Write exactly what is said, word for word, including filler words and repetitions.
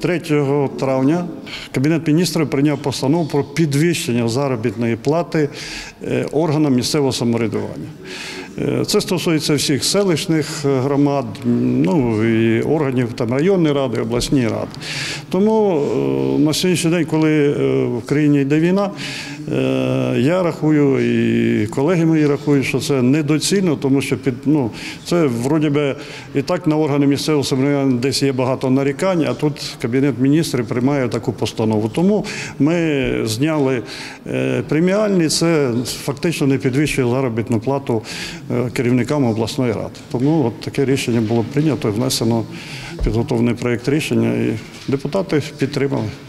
третього травня Кабінет міністрів прийняв постанову про підвищення заробітної плати органам місцевого самоврядування. Це стосується всіх селищних громад, ну, і органів там, районної ради, обласної ради. Тому на сьогоднішній день, коли в країні йде війна, я рахую, і колеги мої рахують, що це недоцільно, тому що під, ну, це вроді би і так на органи місцевого самоврядування десь є багато нарікань, а тут Кабінет міністрів приймає таку постанову. Тому ми зняли преміальні, це фактично не підвищує заробітну плату керівникам обласної ради. Тому от таке рішення було прийнято, внесено підготовлений проєкт рішення і депутати підтримали.